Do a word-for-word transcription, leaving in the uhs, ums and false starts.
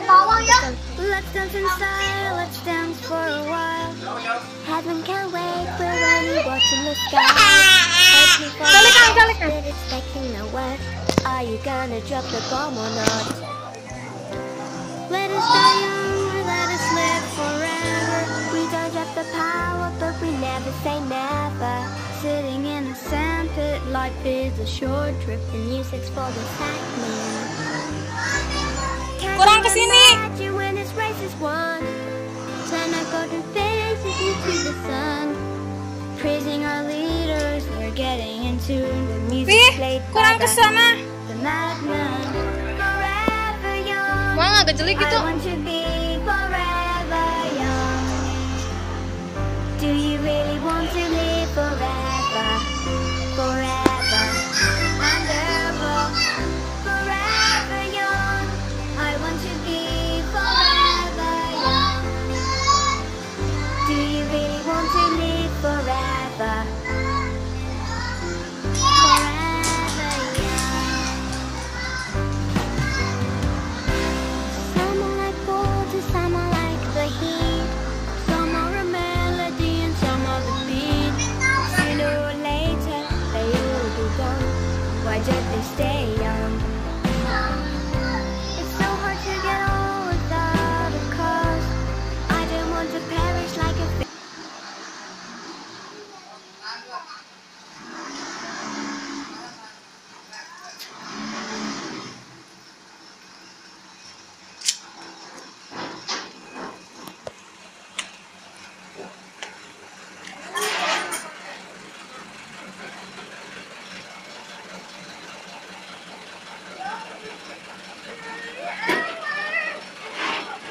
Let's dance in style, let's dance for a while. Heaven can't wait, we're only watching the sky. Help me fall, but it's making no what. Are you gonna drop the bomb or not? Let us die young, or let us live forever. We don't have the power, but we never say never. Sitting in a sandpit, life is a short trip. The music's for the fat man. Kurang kesini. When this race is won, turn our golden faces into the sun. Praising our leaders, we're getting into the music played by kurang kesana. the madman. Forever young. Wah, agak jelek gitu. I want to be forever young. Do you really want to live forever? Forever. Wonderful. Forever young. I want to be forever young. Do you really want to live forever? Forever young. Some are like gold and some are like the heat. Some are a melody and some are the beat. Sooner or later they all be gone. Why don't they stay young? It's so hard to get on without a cause. I don't want to perish like a fish.